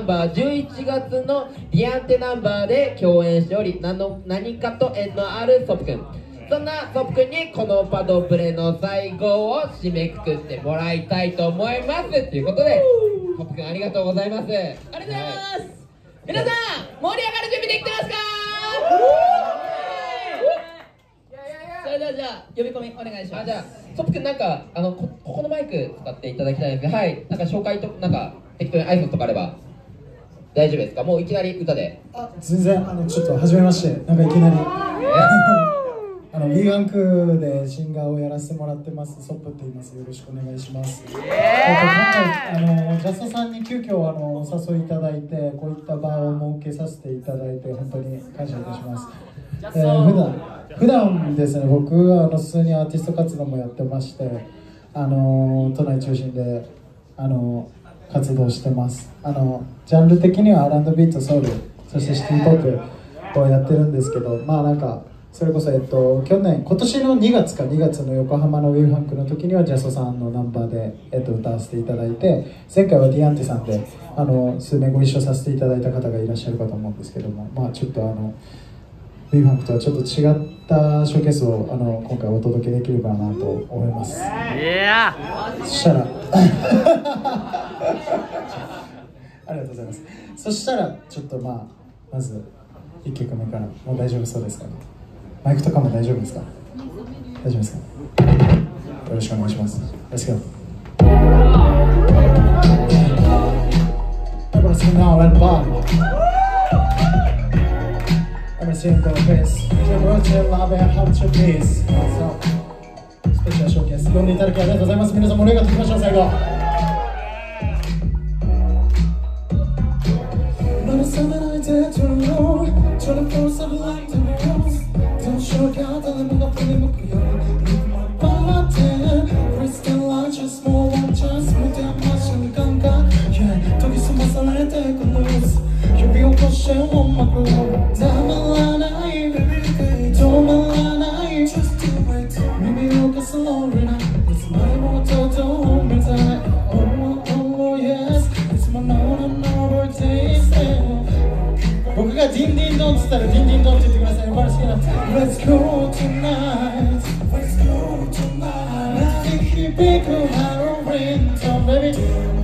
バー11月のディアンテナンバーで共演しており、何かと縁のあるソップくん。そんなソップくんにこのパドプレの最後を締めくくってもらいたいと思いますということで、ソップくんありがとうございます。ありがとうございます。皆さん盛り上がる準備できてますか？それではじゃあ呼び込みお願いします。じゃあソップくんなんかここのマイク使っていただきたいんですけど、はい、なんか紹介となんか適当に挨拶とかあれば大丈夫ですか？もういきなり歌で。 全然ちょっと初めまして、なんかいきなりB ワンクでシンガーをやらせてもらってますソップって言います。よろしくお願いします。今回ジャストさんに急遽お誘いいただいて、こういった場を設けさせていただいて本当に感謝いたします。普段ですね、僕は普通にアーティスト活動もやってまして、都内中心で活動してます。ジャンル的には R&B とソウル、そしてシティポップをやってるんですけど、まあなんかそれこそ今年の2月の横浜のウィーファンクの時にはジャストさんのナンバーで、歌わせていただいて、前回はディアンテさんで数年ご一緒させていただいた方がいらっしゃるかと思うんですけども、まあちょっとウィーファンクとはちょっと違ったショーケースを今回お届けできるかなと思います。そしたらありがとうございます。そしたらちょっとまず1曲目からもう大丈夫そうですかね。マイクとかも大丈夫ですか？大丈夫ですか？よろしくお願いします。Let's go. Everybody sing now and bang. Everybody sing the bass. General love and how to please. スペシャルショーケース呼んでいただきありがとうございます。皆さん盛り上がっていきましょう。最後。Don't show God that I'm not feeling up here. Leave my body. Crystal light, just small one, just smooth and much in the ganga. Yeah, took you some muscle and take a loose. You be on caution on my groove. Damalana, Domalana, just do it. Maybe look as slow now. It's my motor, don't be tight. Oh, yes, it's my no taste. 僕がディンディンドンって言ったらディンディンドンって言ってください。バラ好きな Let's go tonight. Let's go tonight. Big Halloween time, baby.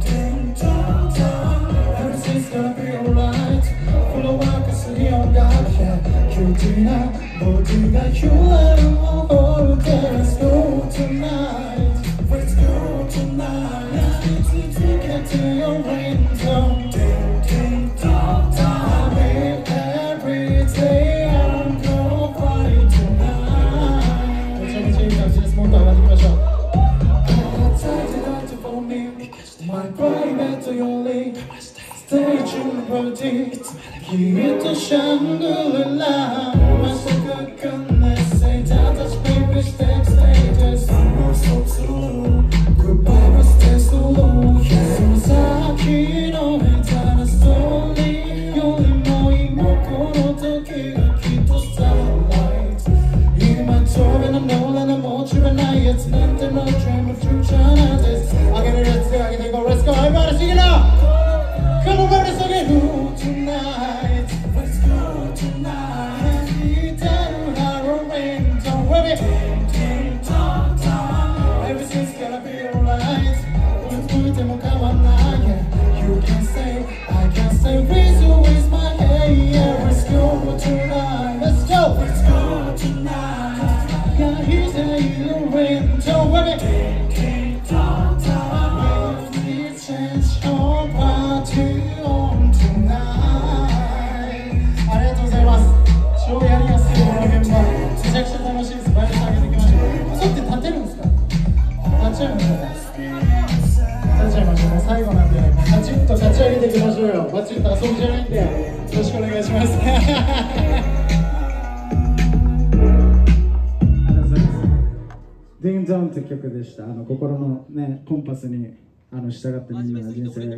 Everything's gonna be alright. Full of work, it's neon God. Yeah, cutie-na bodyが揺れるall day. Let's go tonight. Let's go tonight. Let's get to your rain zone. My private only stage in body. Here to Shangri-La. Master goodness, say that touch baby step status. I'm so slow. Goodbye, but stay so low. So Saki no entire story. Only my mokoro toki ga kitto starlight. In my tour and I know that I'm more true and it's nothing no dream of future and this. I get it. Let's go, everybody sing it out. Come on, everybody sing it. Go tonight. Let's go tonight. You tell Halloween, don't worry. Ding, dong, dong. Everything's gonna be alright. You can say, I can say, with you with my hair. Let's go tonight. Let's go. Let's go tonight. Yeah, he's a Halloween, don't worry. Ding, dong, dong. Change your party on tonight. ありがとうございます。超やりやすいこの現場。めちゃくちゃ楽しいです。バイブス上げていきましょう。嘘って立てるんですか？立っちゃいましょう。立っちゃいましょう。もう最後なんで、もうカチッと立ち上げていきましょうよ。バッチリと遊びじゃないんで、よろしくお願いします。ありがとうございます。ディンドンって曲でした。心のね、コンパスに従ってみんなの人生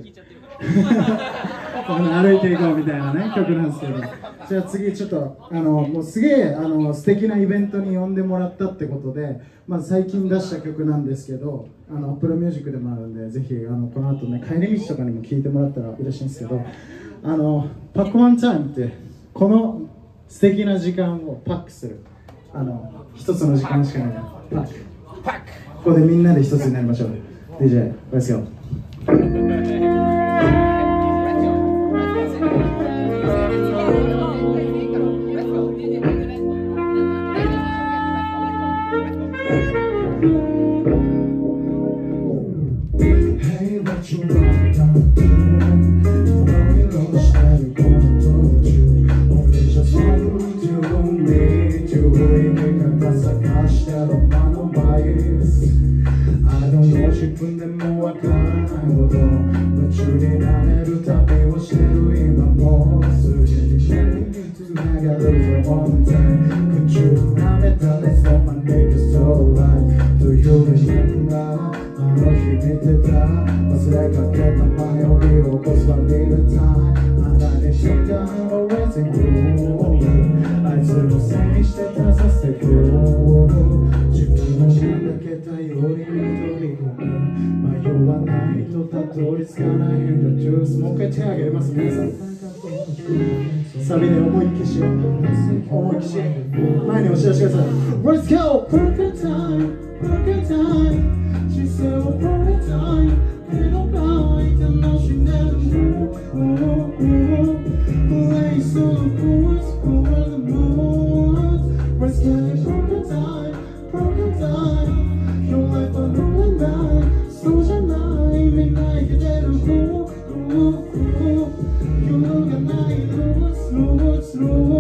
歩いていこうみたいなね曲なんですけど、じゃあ次ちょっともうすげえ素敵なイベントに呼んでもらったってことで、まず最近出した曲なんですけど、Apple Music でもあるんで、ぜひこの後ね帰り道とかにも聴いてもらったら嬉しいんですけど、パックワンタイムってこの素敵な時間をパックする一つの時間しかないパックここでみんなで一つになりましょう。 DJ Let's go。自分でもわからないほど夢中になれる旅をしてる今もすぐにつながるよ本体空中舐めたレスを招くストーライという夢がの日見てた忘れかけた迷いを起こすバリルタイムあなたに世界をレスイングあいつのせいにしてたさせてく自分のなんだけ頼りに取り込む迷わないとたどり着かないんだジュースもう一回手あげます皆さんサビで思いっきし思いっきし前に押し出してください Let's go! Perfect time, perfect time She said a perfect time Little boy, the notion that Place on the course for the moon Let's get it perfect time Your life a new night So shall I, midnight, get it You look at night, roots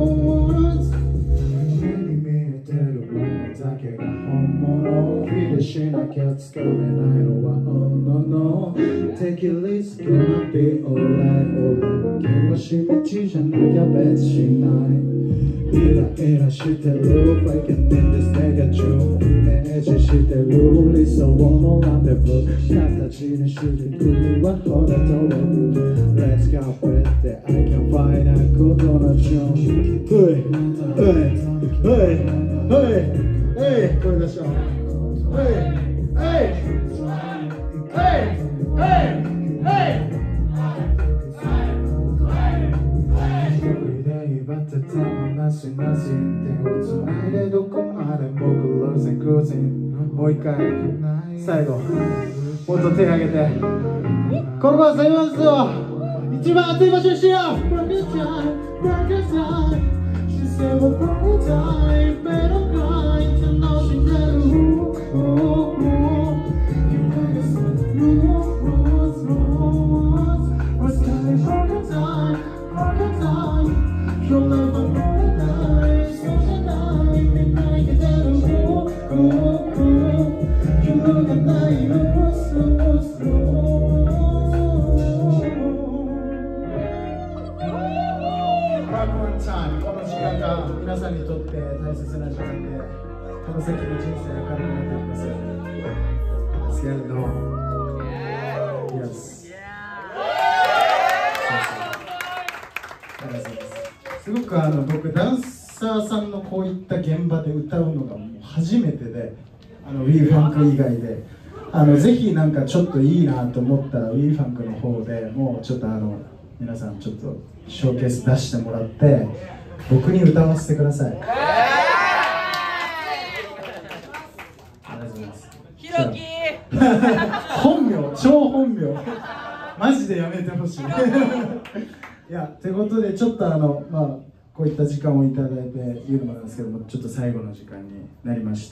だけが本物フィールしなきゃつかめないのは Oh no no Take it easy gonna be alright 俺は気持ち道じゃなきゃ別しないイライラしてる Fake and in this negative イメージしてる理想のランデブー形にしてくるはほど遠く Let's go with it I can find a good on a jump Hey, 声出しよう。もう一回、最後、もっと手を挙げて。この子さん言いますよ。一番熱い場所にしよ皆さんにとって大切な時間で、この先の人生明るくなっていきますよ。Let's get it on. Yes. すごく僕ダンサーさんのこういった現場で歌うのがもう初めてで、WeFunk 以外で、ぜひなんかちょっといいなと思ったら WeFunk の方でもうちょっと皆さんちょっとショーケース出してもらって。僕に歌わせてください。ありがとうございます。ひろき本名、超本名マジでやめてほしいいや、ということでちょっとこういった時間をいただいて言うのもなんですけども、ちょっと最後の時間になりまして、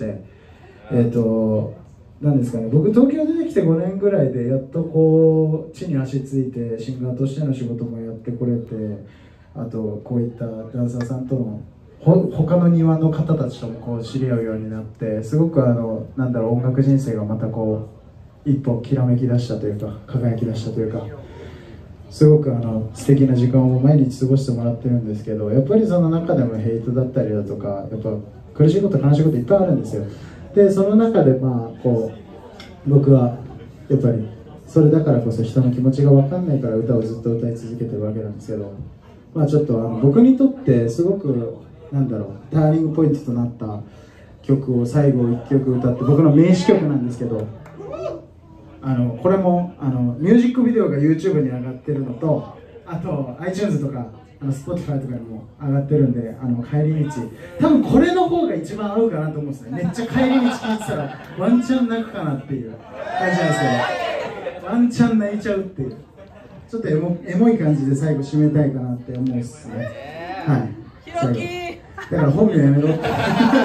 なんですかね、僕東京出てきて5年ぐらいでやっとこう地に足ついてシンガーとしての仕事もやってこれて、あとこういったダンサーさんとの他の庭の方たちともこう知り合うようになって、すごくなんだろう、音楽人生がまたこう一歩きらめき出したというか輝き出したというか、すごく素敵な時間を毎日過ごしてもらってるんですけど、やっぱりその中でもヘイトだったりだとか、やっぱ苦しいこと悲しいこといっぱいあるんですよ。でその中でこう僕はやっぱりそれだからこそ人の気持ちが分かんないから歌をずっと歌い続けてるわけなんですけど、まあちょっと僕にとってすごくなんだろう、ターニングポイントとなった曲を最後1曲歌って、僕の名詞曲なんですけど、これもミュージックビデオが YouTube に上がってるのと、あと iTunes とかSpotify とかにも上がってるんで、帰り道多分これの方が一番合うかなと思うんですね。めっちゃ帰り道聴いてたらワンチャン泣くかなっていう感じなんですけど、ワンチャン泣いちゃうっていう、ちょっとエモい感じで最後締めたいかなって思うんですね。はい、最後だから本名やめろって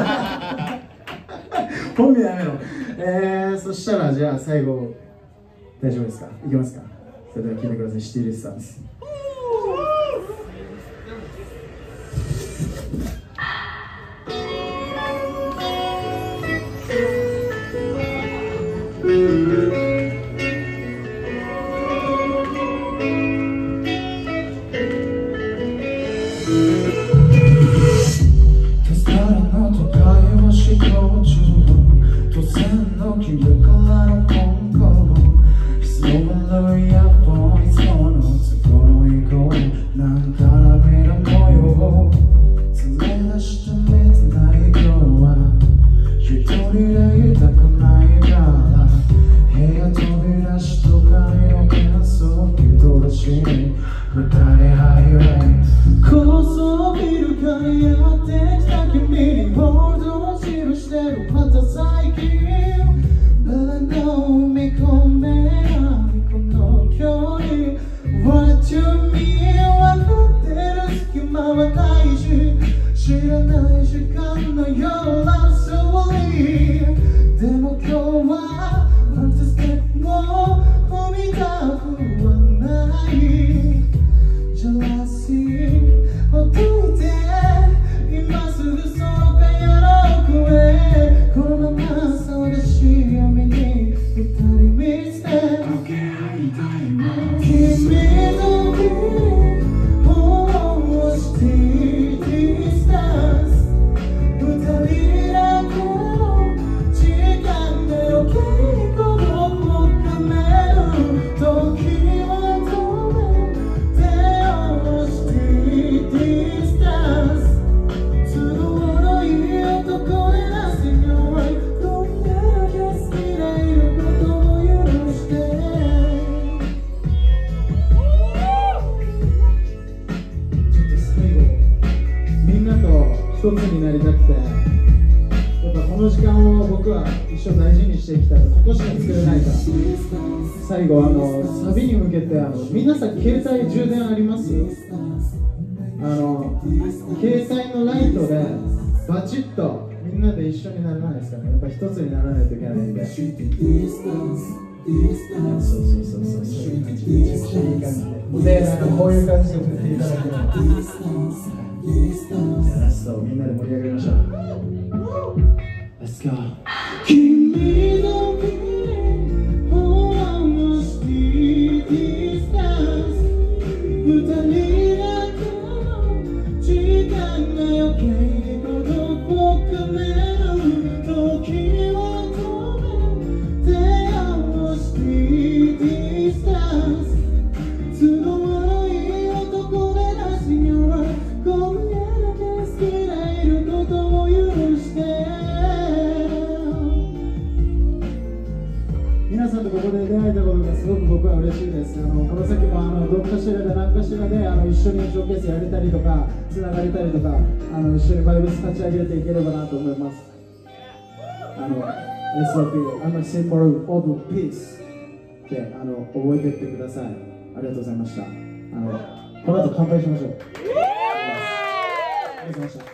本名やめろ。そしたらじゃあ最後大丈夫ですか、いきますか。それでは聴いてください。シティレスタンス。一つになりたくて、やっぱこの時間を僕は一生大事にしていきたい。ここしか作れないから。最後サビに向けて皆さん携帯充電あります？携帯のライトでバチッとみんなで一緒にならないですかね。やっぱ一つにならないといけないんで。そういい感じで。で、こういう感じで振っていただければ。ラストみんなで盛り上がりましょう。Let's go。君の皆さんとここで出会えたことがすごく僕は嬉しいです。この先もどっかしらで何かしらで一緒にショーケースやれたりとかつながれたりとか一緒にバイブス立ち上げていければなと思います。SOP I'm a symbol of peace で覚えていってください。ありがとうございました。この後乾杯しましょう。ありがとうございました。